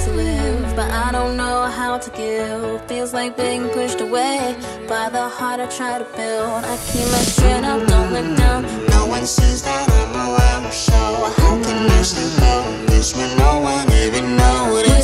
to live, but I don't know how to give. Feels like being pushed away by the heart I try to build. I keep my chin up, don't look down. No one sees that I'm around, so how can I still go this when no one even knows it?